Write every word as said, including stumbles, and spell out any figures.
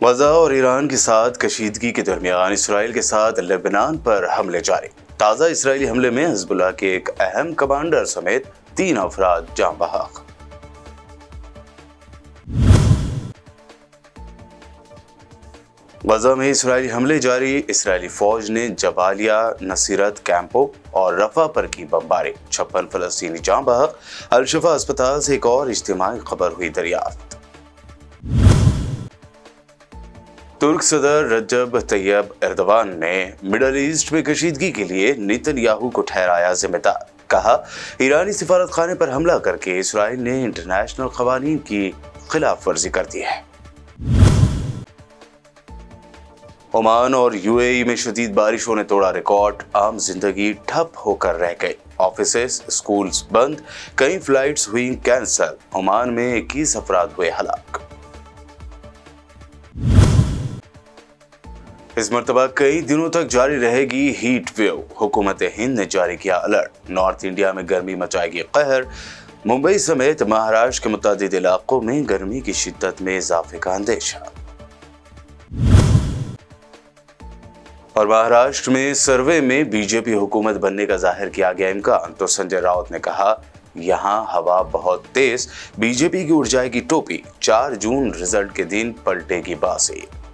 गजा और ईरान के साथ कशीदगी के दरमियान इसराइल के साथ लेबनान पर हमले जारी। ताज़ा इसराइली हमले में हिजबुल्लाह के एक अहम कमांडर समेत तीन अफराद जान बहक। गजा में इसराइली हमले जारी। इसराइली फौज ने जबालिया, नसीरत कैंपों और रफा पर की बमबारी। छप्पन फलस्तीनी जान बहक। अल-शिफा अस्पताल से एक और इज्तिमाई खबर हुई दरियाफ्त। तुर्क सदर रजब तैयब एर्दोगान ने मिडल ईस्ट में कशीदगी के लिए नेतन्याहू को ठहराया जिम्मेदार। कहा, ईरानी सिफारत खाने पर हमला करके इसराइल ने इंटरनेशनल कवानीन की खिलाफ वर्जी कर दी है। ओमान और यूएई में शदीद बारिशों ने तोड़ा रिकॉर्ड। आम जिंदगी ठप होकर रह गई। ऑफिसेस, स्कूल्स बंद, कई फ्लाइट्स हुई कैंसल। ओमान में इक्कीस अफराद हुए हलाक। इस मरतबा कई दिनों तक जारी रहेगी हीट वेव। हुकूमत हिंद ने जारी किया अलर्ट। नॉर्थ इंडिया में गर्मी मचाएगी कहर। मुंबई समेत महाराष्ट्र के मुतादिद इलाकों में गर्मी की शिद्दत में इजाफे का अंदेशा। और महाराष्ट्र में सर्वे में बीजेपी हुकूमत बनने का जाहिर किया गया इम्कान। तो संजय राउत ने कहा, यहाँ हवा बहुत तेज, बीजेपी की उड़ जाएगी टोपी। चार जून रिजल्ट के दिन पलटेगी बाजी।